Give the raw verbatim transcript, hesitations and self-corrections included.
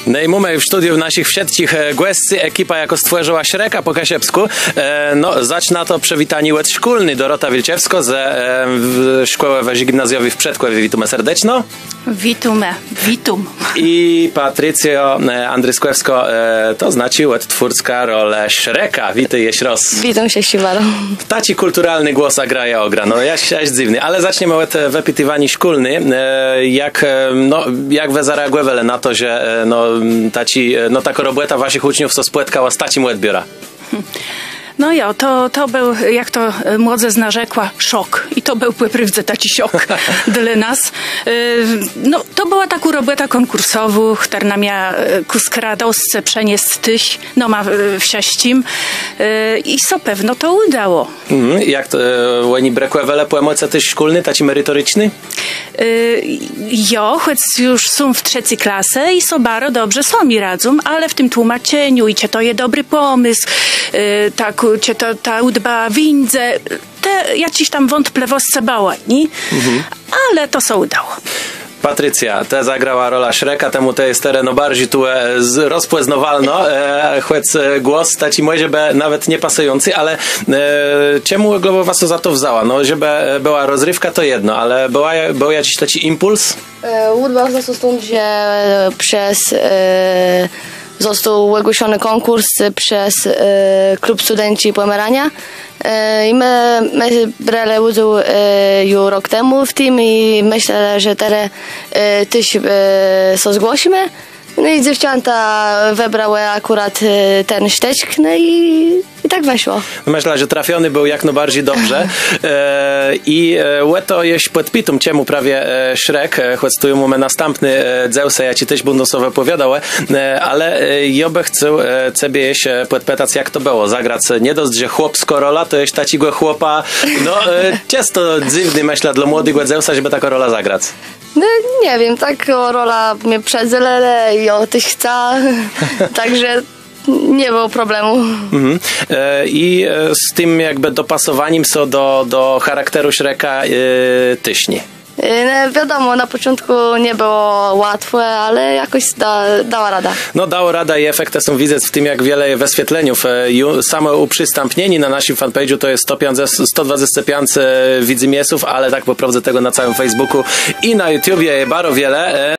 No i mamy w studiu naszych wszystkich gości, ekipa jako stworzyła Shreka po kasiepsku. E, no, zaczyna to przewitanie łet szkolny. Dorota Wilczewsko ze e, szkoły weź gimnazjowej w Przedkławie. Witamy serdeczno. Witume, witum. I Patrycjo e, Andryskłewsko, e, to znaczy łet twórska rolę Shreka. Witaj jeś roz. Witam się, Siwaro. Taci kulturalny głos agraja ogra. No, jaś, jaś dziwny. Ale zaczniemy łet wypytywani szkolny. E, jak, no, jak we zareagowele na to, że no, taci, no taka robota waszych uczniów so spłytkała z tacim łet biora? No ja, to, to był, jak to młodzież narzekła, szok. I to był płyprywdze taki szok dla nas. No, to była taka robota konkursowa, która miała ku skradosce przenieść tyś, no ma w sześcim. I so pewno to udało. Mm, jak to, łeni brakuje wiele po emocjach tyś szkolny, taci merytoryczny? Jo, choć już są w trzeciej klasy i so bardzo dobrze są mi radzą, ale w tym tłumaczeniu i cie to jest dobry pomysł, tak, cie to ta udba windze, te jakiś tam wątpliwości bała, nie? Mhm. Ale to so udało. Patrycja, te zagrała rola Shreka, temu to jest tereno bardziej tu e, rozpłeznowalno, e, choć głos taci mój, żeby nawet nie pasujący, ale e, czemu Globo was to za to wzała? No, żeby była rozrywka to jedno, ale była, był jakiś taki impuls? Udbał został stąd, że przez e, został ogłoszony konkurs przez e, klub studenci Pomerania. I my, my brali udział e, już rok temu w tym i myślę, że teraz e, też e, się zgłosimy. No i dziewczęta wybrały akurat e, ten szteczk, no i, i tak weszło. Myślę, że trafiony był jak najbardziej dobrze. E, I łeto jeść podpitum, czemu prawie e, Shrek, e, choć tu mamy następny e, Zeusa, ja ci też będę sobie opowiadał, e, ale e, ja by chcę e, ciebie jeść podpytać, jak to było. Zagrać nie dość, że chłopsko rola, to jest takiego chłopa, no e, często dziwny, myślę, dla młodych Zeusa, żeby taka rola zagrać. No nie wiem, tak rola mnie przedzelele i o tych chce, także nie było problemu. Mhm. E, I e, z tym jakby dopasowaniem so do, do charakteru Shreka e, tyśni. No, wiadomo, na początku nie było łatwe, ale jakoś da, dała rada. No dało rada i efekty są widzę w tym, jak wiele wyświetleniów. Samo uprzystępnieni na naszym fanpage'u to jest sto dwadzieścia pięć widzimiesów, ale tak po prawdzie tego na całym Facebooku i na YouTubie bardzo wiele.